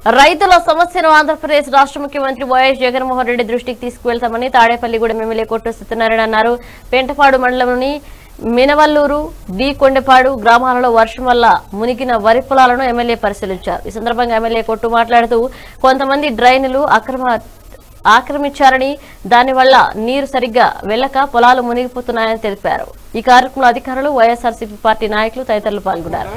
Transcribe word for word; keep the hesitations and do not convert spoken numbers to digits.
రైతుల సమస్యను ఆంధ్రప్రదేశ్ రాష్ట్ర ముఖ్యమంత్రి వైఎస్ జగన్మోహన్ రెడ్డి దృష్టికి తీసుకువెళ్తామని తాడేపల్లిగూడెం ఎమ్మెల్యే కొట్టు సత్యనారాయణ అన్నారు. పెంటపాడు మండలంలోని మినవల్లూరు, డి కొండపాడు గ్రామాలలో వర్షం వల్ల మునిగిన వరి పొలాలను ఎమ్మెల్యే పరిశీలించారు. ఈ సందర్భంగా ఎమ్మెల్యే కొట్టు మాట్లాడుతూ కొంతమంది డ్రైన్లు అక్రమ ఆక్రమించారని, దానివల్ల నీరు సరిగ్గా వెళ్లక పొలాలు మునిగిపోతున్నాయని తెలిపారు. ఈ కార్యక్రమంలో అధికారులు, వైఎస్ఆర్సీపీ పార్టీ నాయకులు తదితరులు పాల్గొన్నారు.